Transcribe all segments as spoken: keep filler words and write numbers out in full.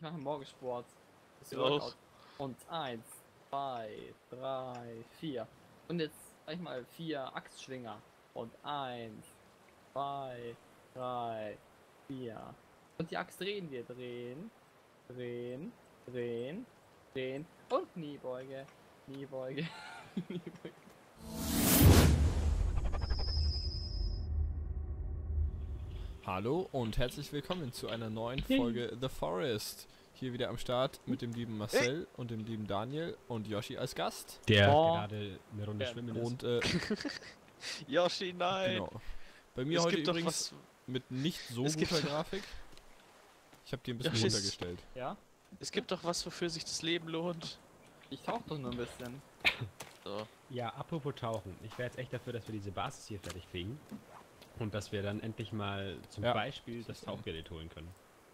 mache morgen Sport. Das Ich Workout. auch. Und eins, zwei, drei, vier. Und jetzt sag ich mal vier Axtschwinger. Und eins, zwei, drei, vier. Und die Axt drehen wir. Drehen, drehen, drehen, drehen. Und Kniebeuge, Kniebeuge, Kniebeuge. Hallo und herzlich willkommen zu einer neuen Folge The Forest. Hier wieder am Start mit dem lieben Marcel und dem lieben Daniel und Yoshi als Gast. Der Oh. gerade eine Runde Ja. schwimmen ist. Und äh, Yoshi, nein! genau. Bei mir Es heute gibt doch übrigens was. mit nicht so Es gibt guter doch- Grafik. Ich habe die ein bisschen Yoshi ist- runtergestellt. Ja? Es gibt doch was, wofür sich das Leben lohnt. Ich tauch doch nur ein bisschen. So. Ja, apropos Tauchen. Ich wäre jetzt echt dafür, dass wir diese Basis hier fertig kriegen. Und dass wir dann endlich mal zum Ja. Beispiel das Tauchgerät holen können.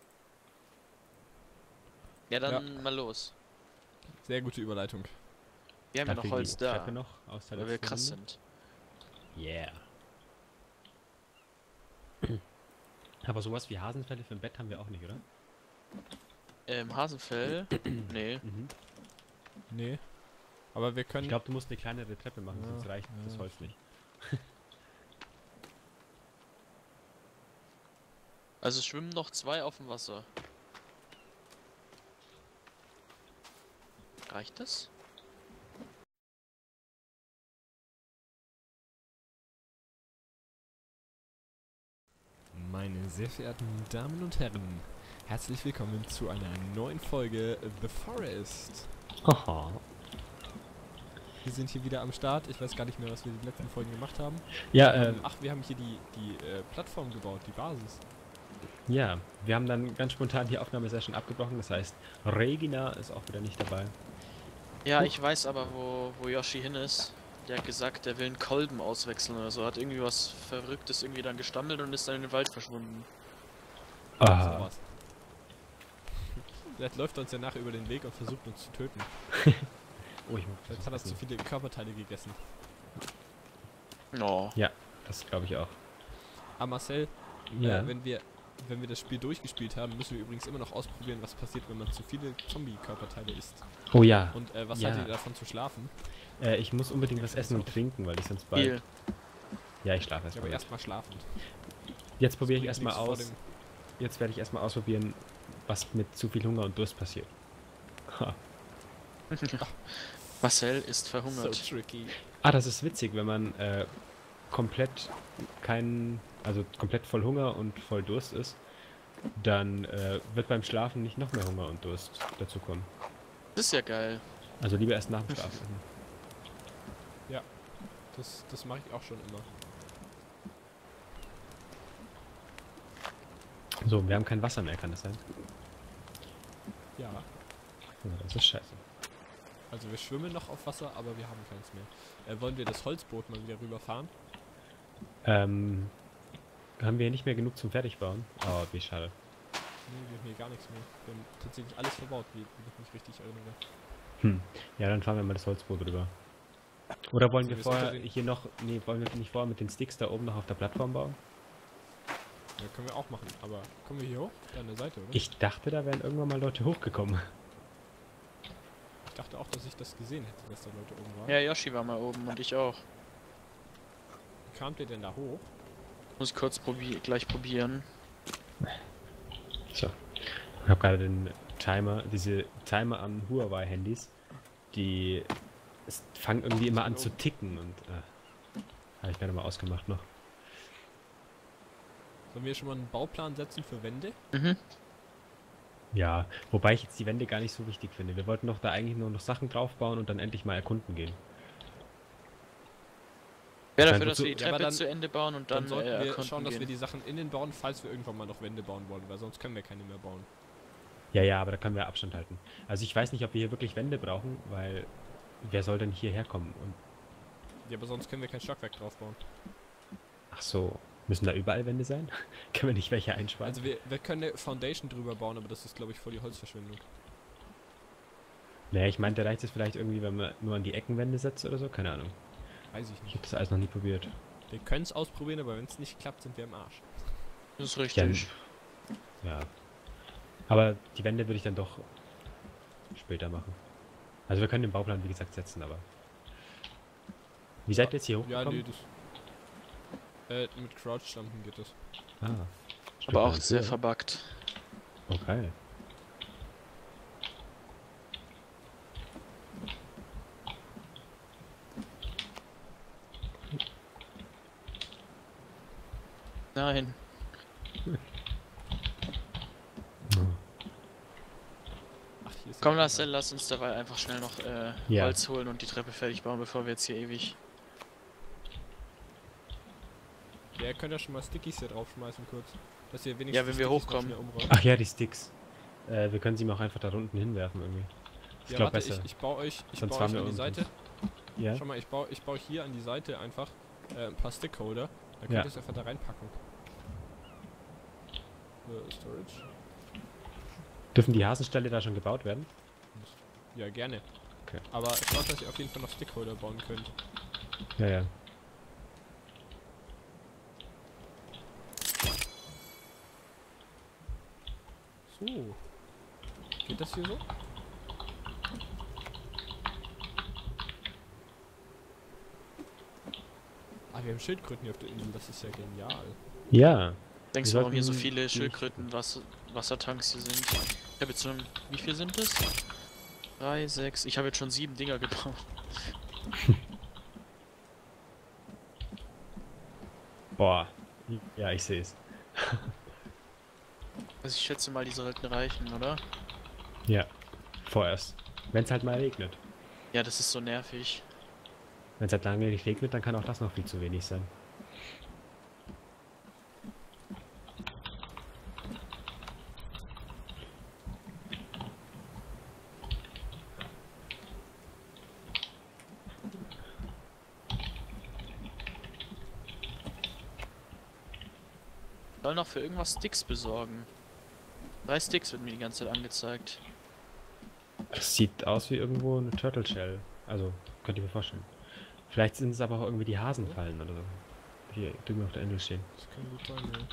Ja, dann mal los. Sehr gute Überleitung. Wir haben ja Dafür noch Holz die da, Treppe noch aus der weil wir letzten krass Runde. sind. Yeah. Aber sowas wie Hasenfälle für ein Bett haben wir auch nicht, oder? Ähm, Hasenfell? Nee. Mhm. Nee. Aber wir können... Ich glaube, du musst eine kleinere Treppe machen, Ja, sonst reicht ja. das Holz nicht. Also schwimmen noch zwei auf dem Wasser. Reicht das? Meine sehr verehrten Damen und Herren, herzlich willkommen zu einer neuen Folge The Forest. Haha. Wir sind hier wieder am Start. Ich weiß gar nicht mehr, was wir die letzten Folgen gemacht haben. Ja, Ähm, ähm, ach, wir haben hier die, die äh, Plattform gebaut, die Basis. ja, wir haben dann ganz spontan die Aufnahmesession abgebrochen. Das heißt, Regina ist auch wieder nicht dabei. Ja, ich weiß aber, wo, wo Yoshi hin ist. Der hat gesagt, der will einen Kolben auswechseln oder so. Hat irgendwie was Verrücktes irgendwie dann gestammelt und ist dann in den Wald verschwunden. Ah. So was. Vielleicht läuft er uns ja nachher über den Weg und versucht uns zu töten. Oh, ich muss Vielleicht hat er zu viele Körperteile gegessen. Oh. Ja, das glaube ich auch. Ah, Marcel, Ja. äh, wenn wir wenn wir das Spiel durchgespielt haben, müssen wir übrigens immer noch ausprobieren, was passiert, wenn man zu viele Zombie-Körperteile isst. Oh ja. Und äh, was Ja. haltet ihr davon zu schlafen? Äh, ich muss unbedingt was essen und trinken, weil ich sonst bald... Viel. Ja, ich schlafe Ja, aber erstmal. erstmal schlafen. Jetzt probiere ich bringt erstmal nichts vor aus. dem- Jetzt werde ich erstmal ausprobieren, was mit zu viel Hunger und Durst passiert. Ha. Marcel ist So verhungert. tricky. Ah, das ist witzig, wenn man äh, komplett keinen, also komplett voll Hunger und voll Durst ist, dann äh, wird beim Schlafen nicht noch mehr Hunger und Durst dazu kommen. Das ist ja geil. Also lieber erst nach dem Schlafen. Das, das mache ich auch schon immer. So, wir haben kein Wasser mehr, kann das sein? Ja. Ja, das ist scheiße. Also wir schwimmen noch auf Wasser, aber wir haben keins mehr. Äh, wollen wir das Holzboot mal wieder rüberfahren? Ähm, haben wir hier nicht mehr genug zum Fertigbauen? Oh, wie schade. Nee, wir haben hier gar nichts mehr. Wir haben tatsächlich alles verbaut, wie, wie ich mich richtig erinnere. Hm. Ja, dann fahren wir mal das Holzboot rüber. Oder wollen Also wir wir vorher sollten den- hier noch, nee, wollen wir nicht vorher mit den Sticks da oben noch auf der Plattform bauen? Ja, können wir auch machen, aber kommen wir hier hoch? Da an der Seite, oder? Ich dachte, da wären irgendwann mal Leute hochgekommen. Ich dachte auch, dass ich das gesehen hätte, dass da Leute oben waren. Ja, Yoshi war mal oben und ich auch. Wie kamt ihr denn da hoch? Muss ich kurz probi gleich probieren. So. Ich habe gerade den Timer, diese Timer an Huawei-Handys, die es fangen irgendwie immer an zu ticken und äh, habe ich gerade mal ausgemacht noch. Sollen wir schon mal einen Bauplan setzen für Wände? Mhm. Ja, wobei ich jetzt die Wände gar nicht so wichtig finde. Wir wollten doch da eigentlich nur noch Sachen draufbauen und dann endlich mal erkunden gehen. Wäre Scheint dafür, dass wozu- wir die Ja, aber Treppe dann- zu Ende bauen und Dann, dann, sollten äh, wir erkunden schauen, dass wir gehen. die Sachen innen bauen, falls wir irgendwann mal noch Wände bauen wollen, weil sonst können wir keine mehr bauen. Ja, ja, aber da können wir Abstand halten. Also ich weiß nicht, ob wir hier wirklich Wände brauchen, weil wer soll denn hierher kommen? Und Ja, aber sonst können wir kein Stockwerk drauf bauen. ach so, müssen da überall Wände sein? Können wir nicht welche einsparen? Also wir, wir können eine Foundation drüber bauen, aber das ist, glaube ich, voll die Holzverschwendung. naja, ich meinte, reicht es vielleicht irgendwie, wenn man nur an die Eckenwände setzt oder so? Keine Ahnung. Weiß ich Ich nicht. habe das alles noch nie probiert. Wir können es ausprobieren, aber wenn es nicht klappt, sind wir im Arsch. Das ist richtig. Ja. Aber die Wände würde ich dann doch später machen. Also wir können den Bauplan, wie gesagt, setzen, aber... Wie seid ihr jetzt hier Ja, hochgekommen? nee, das. Äh, mit Crouch-Jumpen geht das. Ah, Aber auch Stück sehr höher. verbuggt. Okay. Nein. Ach, hier ist Komm, der Marcel, lass uns dabei einfach schnell noch äh, Ja. Holz holen und die Treppe fertig bauen, bevor wir jetzt hier ewig... Ja, ihr könnt ja schon mal Stickies hier draufschmeißen kurz. Dass ihr wenigstens Ja, wenn die wir Stickies noch hochkommen. schnell umräumt. Ach ja, die Sticks. Äh, wir können sie mal auch einfach da unten hinwerfen irgendwie. Ich Ja, glaube warte, besser. ich, ich baue euch, ich Sonst baue waren euch wir an die unten. Seite. Ja? Schau mal, ich baue, ich baue hier an die Seite einfach äh, ein paar Stickholder. Dann könnt Ja. ihr es einfach da reinpacken. Äh, Storage. Dürfen die Hasenställe da schon gebaut werden? Ja, gerne. Okay. Aber schaut, dass ihr auf jeden Fall noch Stickholder bauen könnt. Ja, ja. So. Geht das hier so? Ah, wir haben Schildkröten hier auf der Insel, das ist ja genial. Ja. Denkst du, Wir warum hier so sollten viele nicht- Schildkröten, Wasser, Wassertanks hier sind? Ich habe jetzt schon... Wie viel sind es? Drei, sechs... Ich habe jetzt schon sieben Dinger gebaut. Boah. Ja, ich sehe es. Also ich schätze mal, die sollten reichen, oder? Ja. Vorerst. Wenn es halt mal regnet. Ja, das ist so nervig. Wenn es halt lange nicht regnet, dann kann auch das noch viel zu wenig sein. Soll noch für irgendwas Sticks besorgen. Drei Sticks wird mir die ganze Zeit angezeigt. Das sieht aus wie irgendwo eine Turtle Shell. Also, könnt ihr mir vorstellen. Vielleicht sind es aber auch irgendwie die Hasenfallen oder so. Hier drüben auf der Insel stehen. Das kann gut sein, ja.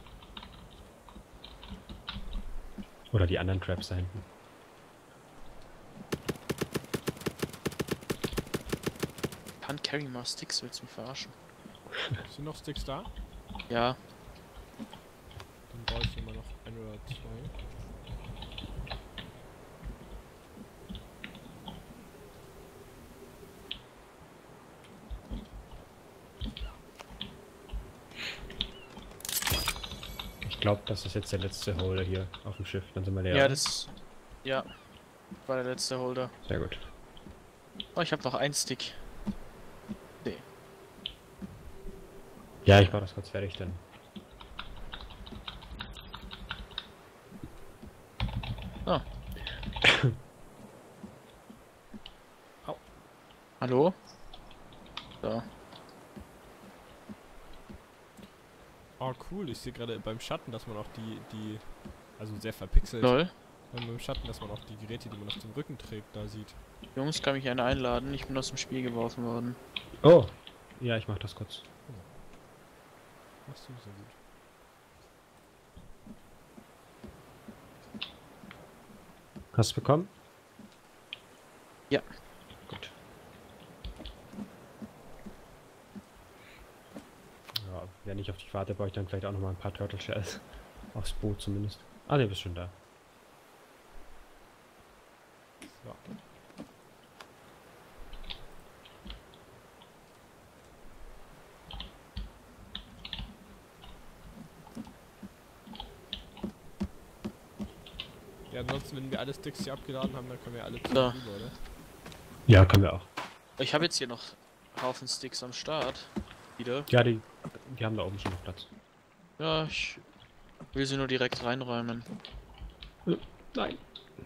Oder die anderen Traps da hinten. Kann carry mal Sticks, willst du mich verarschen? Sind noch Sticks da? Ja, Dann brauche ich immer noch ein oder zwei. Ich glaube, das ist jetzt der letzte Holder hier auf dem Schiff. Dann sind wir leer. ja, oder? das... Ja, war der letzte Holder. Sehr gut. Oh, ich habe noch einen Stick. Nee. Ja, ich baue das kurz fertig dann. Ah. Hallo? So. Oh cool, ich sehe gerade beim Schatten, dass man auch die, die, also sehr verpixelt, Lol. ähm, beim Schatten, dass man auch die Geräte, die man auf dem Rücken trägt, da sieht. Jungs, kann mich einer einladen? Ich bin aus dem Spiel geworfen worden. Oh! Ja, ich mach das kurz. Machst du sehr gut. Hast du bekommen? Ja. Gut. Ja, wenn ich auf dich warte, baue ich dann vielleicht auch noch mal ein paar Turtle Shells. Aufs Boot zumindest. Ah, ne, bist schon da. So. Ja, ansonsten, wenn wir alle Sticks hier abgeladen haben, dann können wir alle Ja. rüber, oder? Ja, können wir auch. Ich habe jetzt hier noch Haufen Sticks am Start. Wieder. Ja, die, die haben da oben schon noch Platz. Ja, ich will sie nur direkt reinräumen. Nein.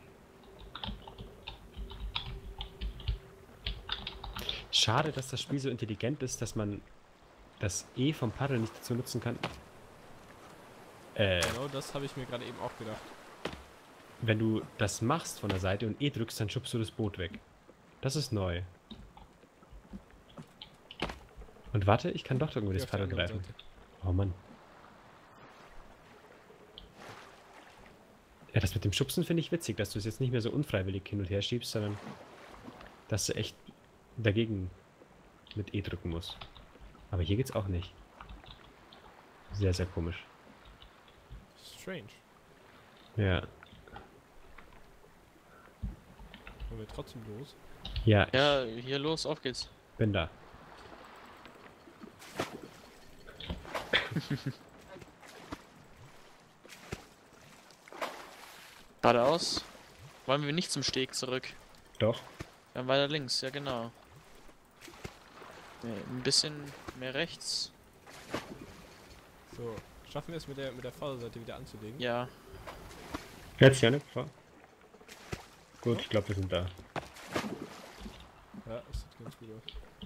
Schade, dass das Spiel so intelligent ist, dass man das E vom Paddel nicht dazu nutzen kann. Äh, Genau das habe ich mir gerade eben auch gedacht. wenn du das machst von der Seite und E drückst, dann schubst du das Boot weg. Das ist neu. Und warte, ich kann doch irgendwie Hier das auf der Paddel anderen greifen. Seite. Oh Mann. Ja, das mit dem Schubsen finde ich witzig, dass du es jetzt nicht mehr so unfreiwillig hin und her schiebst, sondern dass du echt dagegen mit E drücken musst. Aber hier geht's auch nicht. Sehr, sehr komisch. Strange. Ja. Wollen wir trotzdem los? Ja, Ja, hier los, auf geht's. ich bin da. Geradeaus. Wollen wir nicht zum Steg zurück? Doch. Dann weiter links, ja genau. Nee, ein bisschen mehr rechts. So, schaffen wir es mit der mit der Vorderseite wieder anzulegen? Ja. Jetzt ja, ne? Gut, ich glaube, wir sind da. Ja, das sieht ganz gut aus.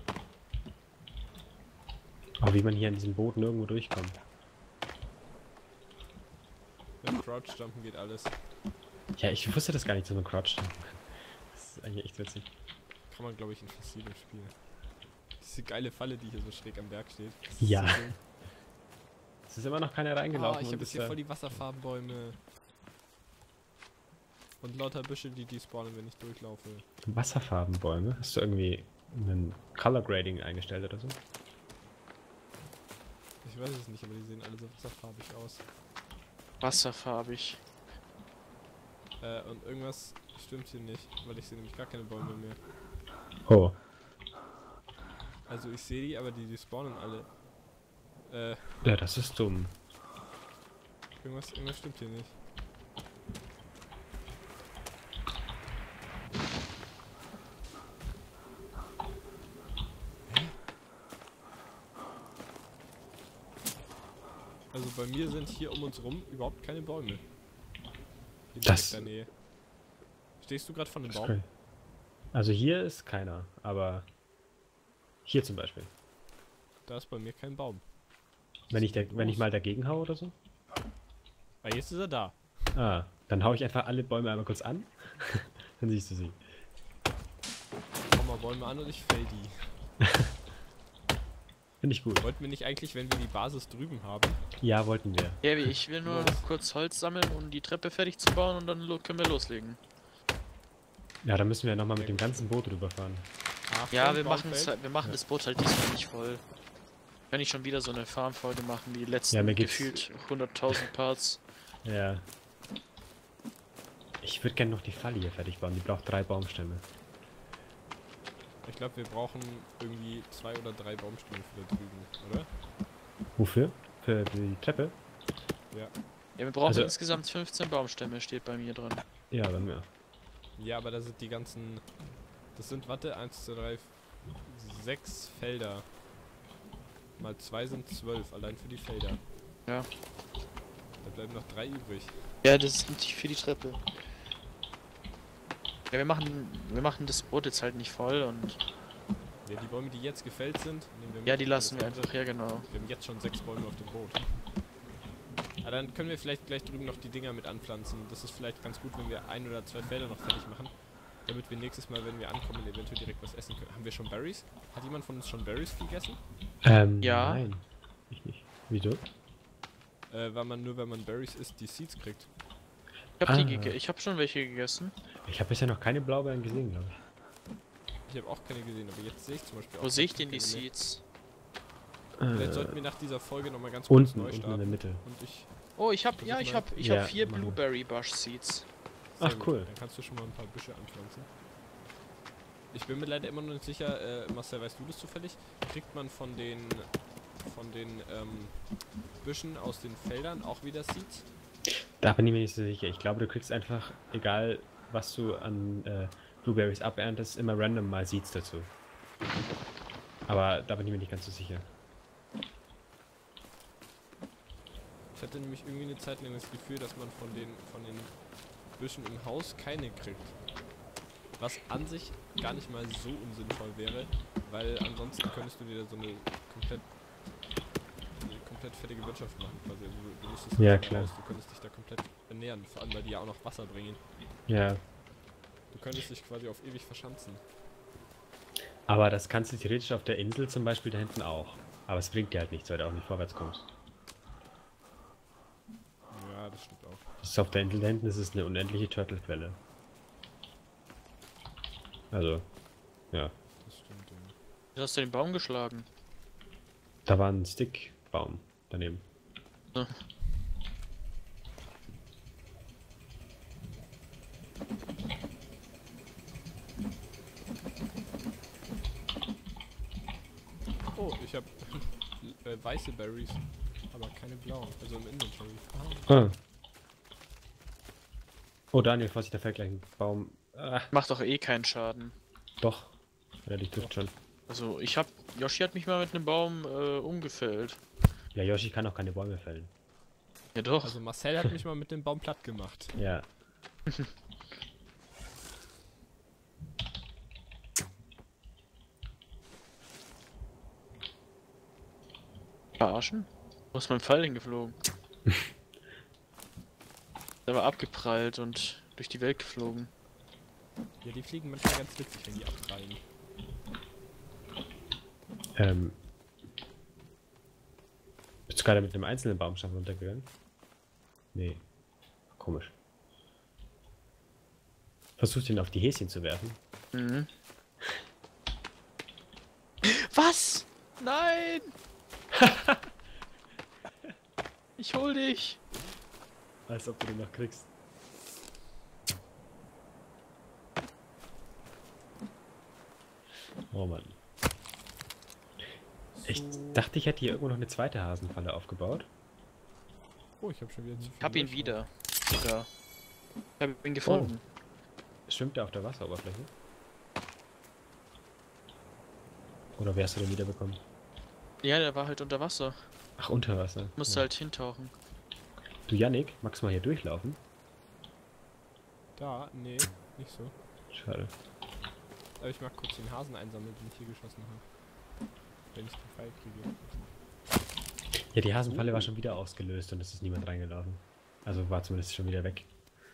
Aber wie man hier an diesem Boot nirgendwo durchkommt. Mit Crouch Jumpen geht alles. Ja, ich wusste das gar nicht, dass man Crouch jumpen kann. Das ist eigentlich echt witzig. Kann man, glaube ich, in fast jedem Spiel. Diese geile Falle, die hier so schräg am Berg steht. Das ist Ja. so schön. Es ist immer noch keiner Ah, reingelaufen. ich und habe jetzt ist hier ja- voll die Wasserfarbenbäume. Und lauter Büsche, die despawnen, wenn ich durchlaufe. Wasserfarbenbäume? Hast du irgendwie einen Color Grading eingestellt oder so? Ich weiß es nicht, aber die sehen alle so wasserfarbig aus. Wasserfarbig. Äh, und irgendwas stimmt hier nicht, weil ich sehe nämlich gar keine Bäume mehr. Oh. Also ich sehe die, aber die, die spawnen alle. Äh, Ja, das ist dumm. irgendwas, irgendwas stimmt hier nicht. Also bei mir sind hier um uns rum überhaupt keine Bäume. Hier in Das- direkter Nähe. Stehst du gerade von einem Das ist Baum? cool. Also hier ist keiner, aber hier zum Beispiel. Da ist bei mir kein Baum. Wenn ich, da, denn wenn ich los? mal dagegen hau oder so. Ah, jetzt ist er da. Ah, dann hau ich einfach alle Bäume einmal kurz an. Dann siehst du sie. Hau mal Bäume an und ich fäll die. Finde ich gut. Wollten wir nicht eigentlich, wenn wir die Basis drüben haben? Ja, wollten wir. Ja, wie ich will nur Los. kurz Holz sammeln, um die Treppe fertig zu bauen und dann lo können wir loslegen. Ja, dann müssen wir nochmal mit dem ganzen Boot rüberfahren. Ah, Ja, voll wir Baum machen es fällt? halt, wir machen das Boot halt diesmal nicht voll. Wenn ich schon wieder so eine Farmfolge machen, wie die letzten Ja, mir geht's- gefühlt hunderttausend Parts. Ja. Ich würde gerne noch die Falle hier fertig bauen. Die braucht drei Baumstämme. Ich glaube, wir brauchen irgendwie zwei oder drei Baumstämme für da drüben, oder? Wofür? Für die Treppe? Ja. Ja, wir brauchen Also- insgesamt fünfzehn Baumstämme, steht bei mir drin. Ja, dann mehr. Ja, aber da sind die ganzen... Das sind, warte, eins, zwei, drei, sechs Felder. Mal zwei sind zwölf, allein für die Felder. Ja. Da bleiben noch drei übrig. Ja, das ist nicht für die Treppe. Ja, wir machen, wir machen das Boot jetzt halt nicht voll und Ja, die Bäume, die jetzt gefällt sind, nehmen wir mit. ja, die lassen wir Alles einfach, ja genau. andere- Wir haben jetzt schon sechs Bäume auf dem Boot. Aber dann können wir vielleicht gleich drüben noch die Dinger mit anpflanzen. Das ist vielleicht ganz gut, wenn wir ein oder zwei Felder noch fertig machen. Damit wir nächstes Mal, wenn wir ankommen, eventuell direkt was essen können. Haben wir schon Berries? Hat jemand von uns schon Berries gegessen? Ähm, Ja. Nein. Ich nicht. Wieso? Äh, weil man nur, wenn man Berries isst, die Seeds kriegt. Ich hab, die Ah. gege ich hab schon welche gegessen. Ich habe bisher noch keine Blaubeeren gesehen, glaube ich. Ich habe auch keine gesehen, aber jetzt sehe ich zum Beispiel auch. Wo sehe ich denn die keine mehr. Seeds? Vielleicht Äh, sollten wir nach dieser Folge nochmal ganz kurz unten, neu unten in der starten. Mitte. Und ich. Oh, ich hab, Versuch ja, ich mal. hab, ich Ja, hab vier machen wir. Blueberry Bush Seeds. Sehr Ach, gut. cool. Dann kannst du schon mal ein paar Büsche anpflanzen. Ich bin mir leider immer noch nicht sicher, äh, Marcel, weißt du das zufällig? Kriegt man von den von den ähm, Büschen aus den Feldern auch wieder Seeds? Da bin ich mir nicht so sicher. Ich glaube, du kriegst einfach, egal was du an äh, Blueberries aberntest, immer random mal Seeds dazu. Aber da bin ich mir nicht ganz so sicher. Ich hatte nämlich irgendwie eine Zeit lang das Gefühl, dass man von den von den Büschen im Haus keine kriegt. Was an sich gar nicht mal so unsinnvoll wäre, weil ansonsten könntest du dir so eine komplett eine komplett fertige Wirtschaft machen quasi. Also du, du müsstest Ja, halt klar. raus, du könntest dich da komplett ernähren, vor allem weil die ja auch noch Wasser bringen. Ja. Du könntest dich quasi auf ewig verschanzen. Aber das kannst du theoretisch auf der Insel zum Beispiel da hinten auch. Aber es bringt dir halt nichts, weil du auch nicht vorwärts kommst. Ja, das stimmt auch. Das ist auf der Insel da hinten, ist es eine unendliche Turtle-Quelle. Also, ja. Das stimmt, ja. Du hast du den Baum geschlagen. Da war ein Stickbaum daneben. Ja. Oh, ich habe äh, weiße Berries, aber keine blauen. Also im Inventory. Ah. Oh, Daniel, Vorsicht, da fällt gleich ein Baum. Ah, Macht doch eh keinen Schaden. doch. Ja, die trifft schon. Also ich hab. Yoshi hat mich mal mit einem Baum äh, umgefällt. Ja, Yoshi kann auch keine Bäume fällen. Ja doch. Also Marcel hat mich mal mit dem Baum platt gemacht. Ja. Verarschen? Wo ist mein Pfeil hingeflogen? Der war abgeprallt und durch die Welt geflogen. Ja, die fliegen manchmal ganz witzig, wenn die abprallen. Ähm. Bist du gerade mit einem einzelnen Baumstamm runtergegangen? Nee. Komisch. Versuchst ihn auf die Häschen zu werfen? Mhm. Was? Nein! Ich hol dich! Als ob du den noch kriegst. Oh Mann. Ich dachte, ich hätte hier irgendwo noch eine zweite Hasenfalle aufgebaut. Oh, ich habe schon wieder zu viel. Ich hab ihn Leuchten. wieder. Sogar. Ich hab ihn gefunden. Schwimmt er auf der Wasseroberfläche? Oder wer hast du den wiederbekommen? Ja, der war halt unter Wasser. Ach, unter Wasser. Musste Ja. halt hintauchen. Du, Yannick, magst du mal hier durchlaufen? Da? Nee, nicht so. Schade. Aber ich mag kurz den Hasen einsammeln, den ich hier geschossen habe. Wenn ich den Pfeil kriege. Ja, die Hasenfalle war schon wieder ausgelöst und es ist niemand reingelaufen. Also war zumindest schon wieder weg.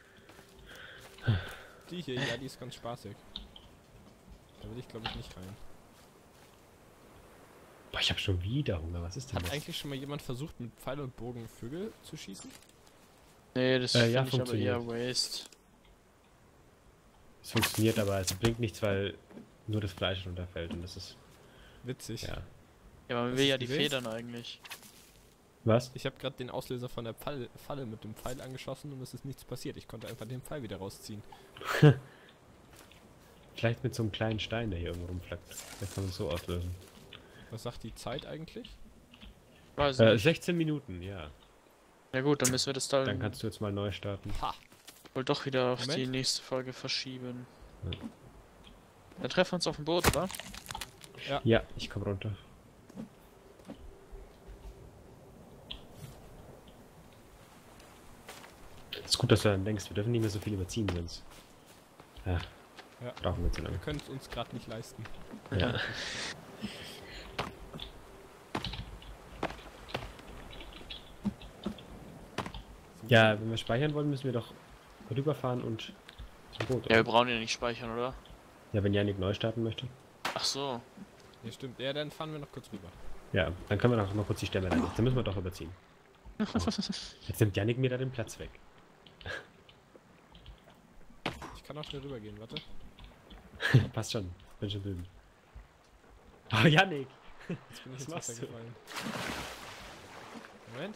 Die hier, ja, die ist ganz spaßig. Da will ich glaube ich nicht rein. Boah, ich habe schon wieder Hunger. Was ist denn Hat das? eigentlich schon mal jemand versucht, mit Pfeil und Bogen Vögel zu schießen? Nee, das Äh, ja, finde ich aber eher funktioniert. Waste. Es funktioniert, aber es bringt nichts, weil nur das Fleisch runterfällt und das ist, Witzig. ja. Ja, aber man Hast will du's ja die gesehen? Federn eigentlich. Was? Ich habe gerade den Auslöser von der Pfeil, Falle mit dem Pfeil angeschossen und es ist nichts passiert. Ich konnte einfach den Pfeil wieder rausziehen. Vielleicht mit so einem kleinen Stein, der hier irgendwo rumflackt. Vielleicht kann man es so auslösen. Was sagt die Zeit eigentlich? Weiß Äh, nicht. sechzehn Minuten, ja. Ja gut, dann müssen wir das dann, Dann kannst du jetzt mal neu starten. Ha! wohl doch wieder auf Moment. die nächste Folge verschieben. Ja. Dann treffen wir uns auf dem Boot, oder? Ja, ich komm runter. Ist gut, dass du dann denkst, wir dürfen nicht mehr so viel überziehen, sonst. Ja, Ja. brauchen wir zu Wir lange. können es uns gerade nicht leisten. Ja. Ja, wenn wir speichern wollen, müssen wir doch rüberfahren und zum Boot. Ja, wir oder? brauchen ja nicht speichern, oder? Ja, wenn Janik neu starten möchte. Ach so. Ja, stimmt. Ja, dann fahren wir noch kurz rüber. Ja, dann können wir noch mal kurz die Stämme rein. Dann müssen wir doch überziehen. Oh. Jetzt nimmt Janik mir da den Platz weg. Ich kann auch schnell rübergehen, warte. Passt schon. Bin schon drüben. Oh, Janik! Jetzt bin ich Was ins machst Wasser du? gefallen. Moment.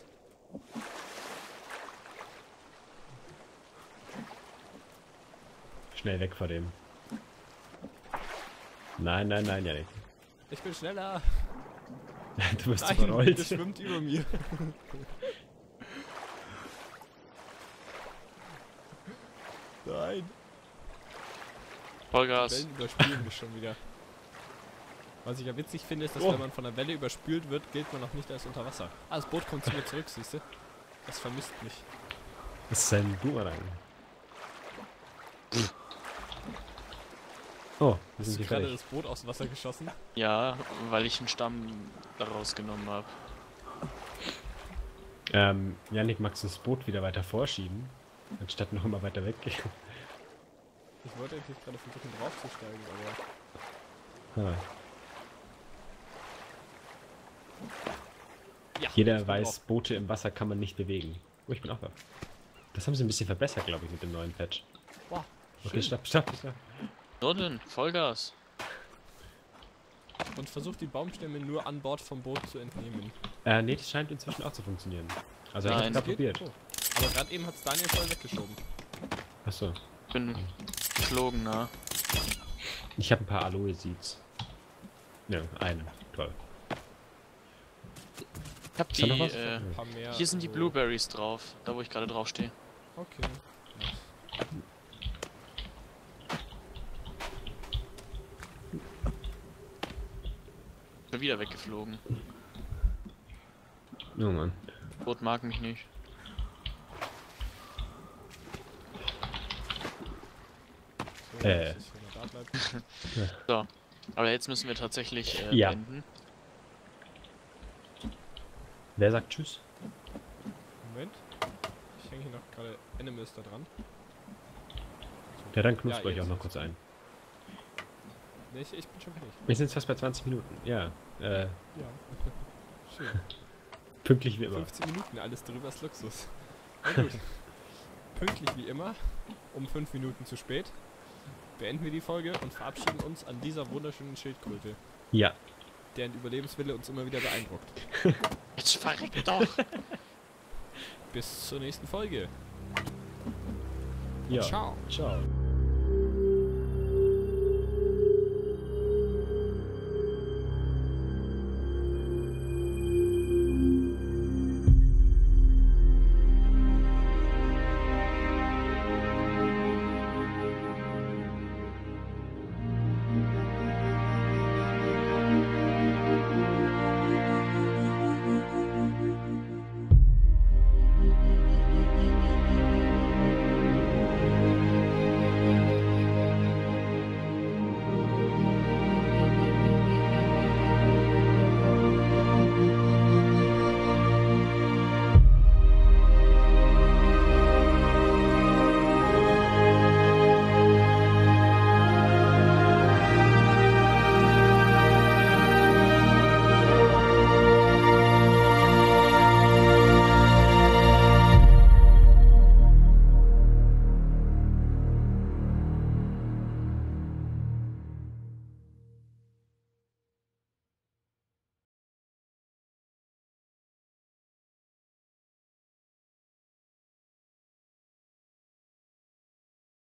Schnell weg vor dem. Nein, nein, nein, Janik. Ich bin schneller. Du wirst Nein, überrollt. der schwimmt über mir. Nein. Vollgas. Wellen überspülen mich schon wieder. Was ich ja witzig finde, ist, dass Oh. wenn man von der Welle überspült wird, gilt man noch nicht als unter Wasser. Ah, das Boot kommt zu mir zurück, siehst du? Das vermisst mich. Das ist ein Boomerang. Oh, wir Hast sind du hier gerade fertig. das Boot aus dem Wasser geschossen? Ja, weil ich einen Stamm daraus genommen habe. Ähm, Janik, magst du das Boot wieder weiter vorschieben? Anstatt noch immer weiter weg. Ich wollte eigentlich gerade versuchen draufzusteigen, aber... Ah. Ja, ich Jeder bin weiß, drauf. Boote im Wasser kann man nicht bewegen. Oh, ich bin auch da. Das haben sie ein bisschen verbessert, glaube ich, mit dem neuen Patch. Boah, Okay, schön. stopp, stopp, stopp. So denn, Vollgas. Und versucht die Baumstämme nur an Bord vom Boot zu entnehmen. Äh, nee, das scheint inzwischen auch zu funktionieren. Also ich Nein. hab's gerade probiert. Oh. Aber gerade eben hat es Daniel voll weggeschoben. Achso. Ich bin geflogen, na. Ich habe ein paar Aloe Seeds. Ja, einen. Toll. Ich hab Ist da die, noch was? äh, Ein paar mehr. hier sind die so- Blueberries drauf, da wo ich gerade drauf stehe. Okay. Nice. Bin wieder weggeflogen. Oh Mann. Boot mag mich nicht. So, Äh. dass es wieder da bleibt. So. Aber jetzt müssen wir tatsächlich äh, Ja. beenden. Wer sagt Tschüss? Moment. Ich hänge hier noch gerade Animals da dran. Ja, dann knusper Ja, ich auch jetzt. noch kurz ein. Nee, ich, ich bin schon fertig. Wir sind jetzt fast bei zwanzig Minuten. Ja, äh, Ja. Schön. pünktlich wie immer. fünfzehn Minuten, alles drüber ist Luxus. Na gut. Pünktlich wie immer, um fünf Minuten zu spät, beenden wir die Folge und verabschieden uns an dieser wunderschönen Schildkröte, Ja, deren Überlebenswille uns immer wieder beeindruckt. Jetzt verreck doch! Bis zur nächsten Folge. ja. Ciao. Ciao.